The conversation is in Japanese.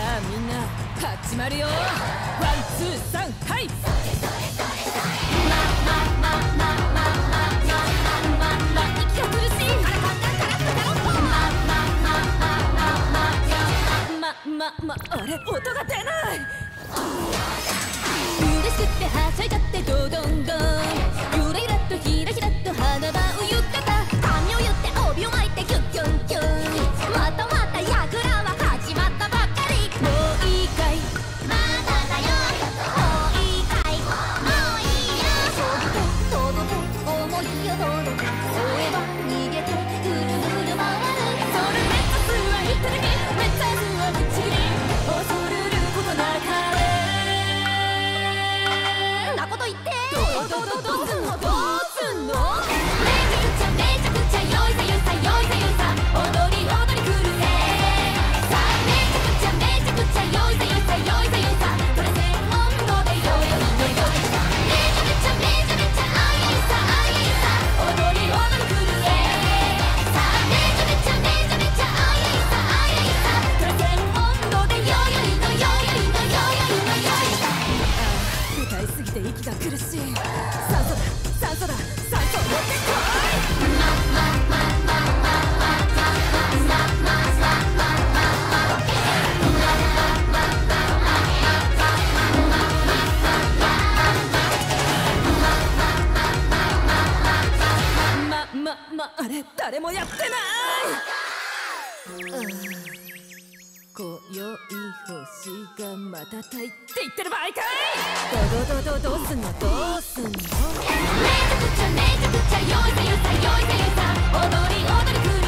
あみんな始まるよ。ワンツーサンはい。息が苦しい。あれ音が出ない。嬉しくてはしゃいじゃってドドンドン、ゆらゆらとひらひらと花場を言ってた。髪を言って帯を巻いてキュンキュンキュン、またまたやぐらは始まったばっかり。もういいかい、まだだよ。もういいかい、もういいよ。飛ぶと思いを届け、そういえば逃げてぐるぐる回る。それめっちゃすはいただき、めっちゃすはぶっちぎり、恐るることなかれ。なこと言ってどうすんのどうすんの。めちゃくちゃよいさよいさよいさよいさ、踊り踊りくるぜ。さあめちゃくちゃよいさよいさよいさよいさ、プレゼン温度でよよいのよ。めちゃめちゃあいさあいさ、踊り踊りくるぜ。さあめちゃあいさあいさ、プレゼン温度でよよいのよよいのよよいのよ。歌いすぎて息が苦しい。酸素だ酸素だ酸素持ってこい。あれ誰もやってない。今宵星がまたたいって言ってる場合かい。どうすんのどうすんの。めちゃくちゃよいさよいさよいさよいさ、踊り踊りくる